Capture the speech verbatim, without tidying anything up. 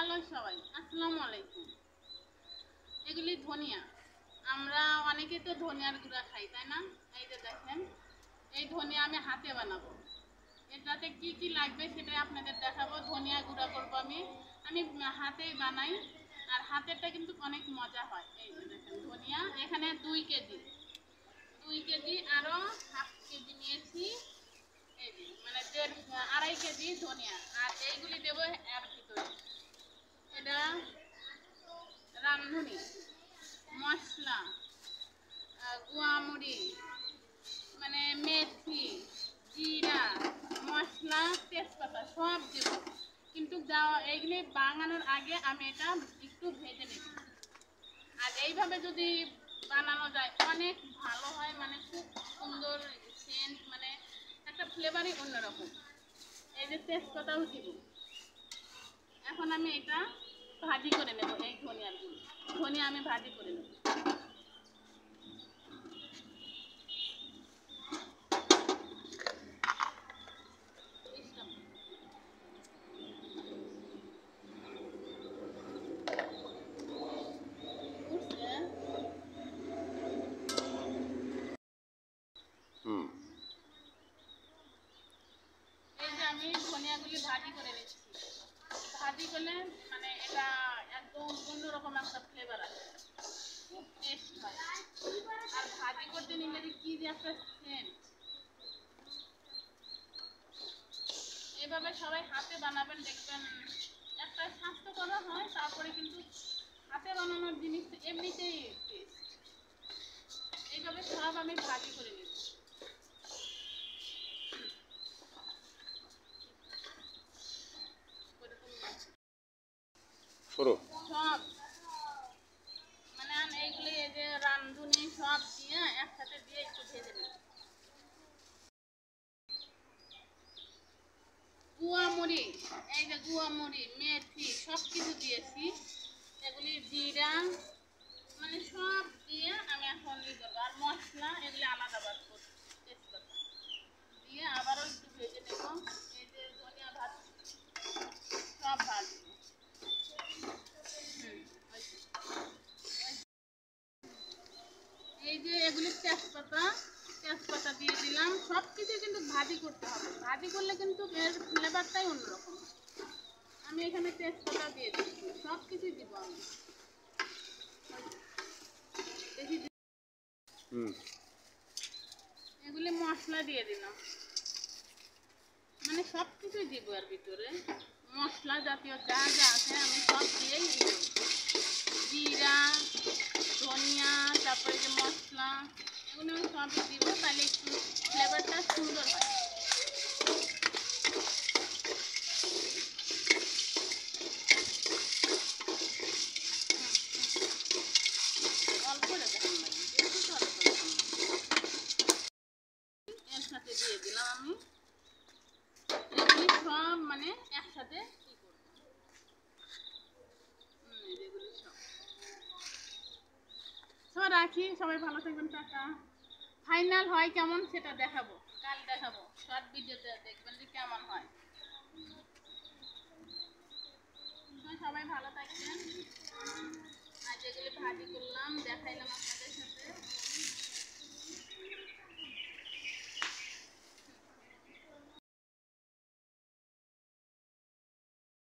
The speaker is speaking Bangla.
হ্যালো সবাই, আসসালামু আলাইকুম। এগুলি ধনিয়া। আমরা অনেকে তো ধনিয়ার গুঁড়া খাই, তাই না? এই যে দেখেন, এই ধনিয়া আমি হাতে বানাবো। এটাতে কি কি লাগবে সেটা আপনাদের দেখাবো। ধনিয়া গুঁড়া করবো আমি আমি হাতেই বানাই, আর হাতেরটা কিন্তু অনেক মজা হয়। এই যে দেখেন ধনিয়া, এখানে দুই কেজি দুই কেজি আরও হাফ কেজি নিয়েছি। এই যে মানে দেড় আড়াই কেজি ধনিয়া, আর এইগুলি দেবো এর ভিতরে। এটা রাঁধুনি মশলা, গুয়ামুড়ি, মানে মেথি, জিরা, মশলা, তেজপাতা সব দেব। কিন্তু এইগুলি বানানোর আগে আমি এটা একটু ভেজে নেব। আর এইভাবে যদি বানানো যায় অনেক ভালো হয়, মানে খুব সুন্দর সেন্ট, মানে একটা ফ্লেভারই অন্যরকম। এই যে তেজপাতাও দিব। এখন আমি এটা ভাজি করে নেব। এই ধনিয়ার গুঁড়ো ধনিয়া আমি ভাজি করে নেব। এই যে আমি ধনিয়াগুলি ভাজি করে নিচ্ছি। ভাজি করলে মানে এটা একদম অন্যরকম একটা ফ্লেভার আছে, খুব টেস্ট হয়। আর ভাজি করতে নিলে কি যে একটা সেন্ট। এভাবে সবাই হাতে বানাবেন, দেখবেন একটা স্বাস্থ্যকর হয়। তারপরে কিন্তু হাতে বানানোর জিনিস এমনিতেই টেস্ট। এইভাবে সব আমি ভাজি করে নিচ্ছি। সব মানে এইগুলি এই যে রাঁধুনি সব দিয়ে একসাথে দিয়ে একটু ভেজে নেব। গুয়ামুড়ি, এই যে গুয়ামুড়ি, মেথি সব কিছু দিয়েছি। এগুলি জিরা, মানে সব দিয়ে আমি এখন ই করবো। আর মশলা এগুলি আলাদা বাদ করবো। তেজপাতা দিয়ে আবারও একটু ভেজে নেব। এই যে ধনিয়া ভাত সব ভাজবো। এই যে এগুলি তেজপাতা তেজপাতা দিয়ে দিলাম। সব কিছু কিন্তু ভাজি করতে হবে, ভাজি করলে কিন্তু এর ফ্লেভারটাই অন্যরকম। আমি এখানে তেজপাতা দিয়ে দিচ্ছি, সব কিছুই দিব আমি। দেখি এগুলি মশলা দিয়ে দিলাম, মানে সব কিছুই দিব এর ভিতরে। মশলা জাতীয় যা যা আছে আমি সব দিয়েই দিব। জিরা, ধনিয়া, তারপরে যে মশলা, এগুলো আমি সবই দিব, তাহলে একটু ফ্লেভারটা সুন্দর হয়। অল্প রেখে এর সাথে দিয়ে দিলাম আমি। এগুলি সব মানে একসাথে কি করবো, এগুলি সব সব রাখি। সবাই ভালো থাকবেন, টাটা। ফাইনাল হয় কেমন সেটা দেখাবো, কাল দেখাবো। শর্ট ভিডিওতে দেখবেন যে কেমন হয়। সবাই ভালো থাকবেন। আজ এগুলি ভাজি করলাম, দেখাইলাম।